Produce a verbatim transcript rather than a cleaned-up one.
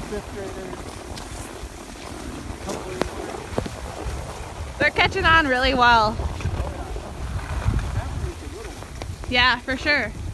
fifth graders. Couple of They're catching on really well. oh, yeah. That one is a little one. Yeah, for sure.